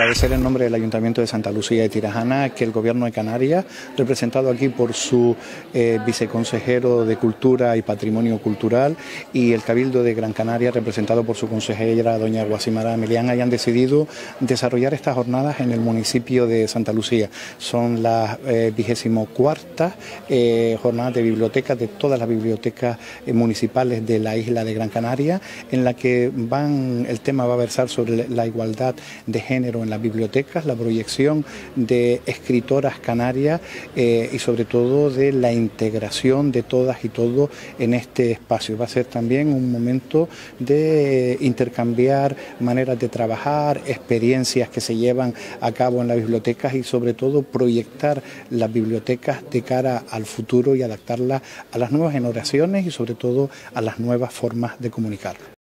agradecer en nombre del Ayuntamiento de Santa Lucía de Tirajana que el Gobierno de Canarias, representado aquí por su viceconsejero de Cultura y Patrimonio Cultural, y el Cabildo de Gran Canaria, representado por su consejera doña Guasimara Melián, hayan decidido desarrollar estas jornadas en el municipio de Santa Lucía. Son las 24ª jornadas de bibliotecas de todas las bibliotecas municipales de la isla de Gran Canaria, en la que el tema va a versar sobre la igualdad de género en las bibliotecas, la proyección de escritoras canarias y sobre todo de la integración de todas y todos en este espacio. Va a ser también un momento de intercambiar maneras de trabajar, experiencias que se llevan a cabo en las bibliotecas y sobre todo proyectar las bibliotecas de cara al futuro y adaptarlas a las nuevas generaciones y sobre todo a las nuevas formas de comunicar.